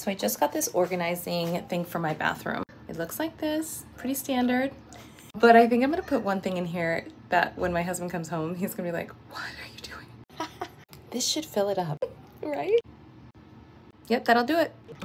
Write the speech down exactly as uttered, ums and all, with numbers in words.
So I just got this organizing thing for my bathroom. It looks like this, pretty standard. But I think I'm gonna put one thing in here that when my husband comes home, he's gonna be like, what are you doing? This should fill it up, right? Yep, that'll do it.